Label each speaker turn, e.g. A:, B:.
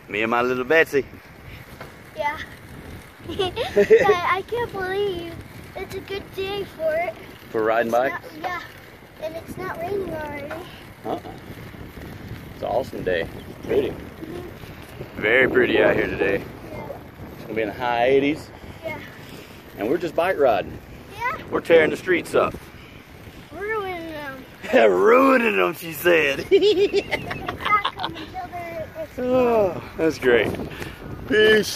A: Me and my little Betsy.
B: Yeah. I can't believe it's a good day for it.
A: For riding bikes?
B: Yeah. And it's not raining already.
A: It's an awesome day. Pretty. Very pretty out here today.
B: Yeah.
A: It's gonna be in the high 80s.
B: Yeah.
A: And we're just bike riding.
B: Yeah.
A: We're tearing the streets up.
B: Ruining them.
A: Ruining them, she said.
B: Crack them until they're
A: Oh, that's great. Peace.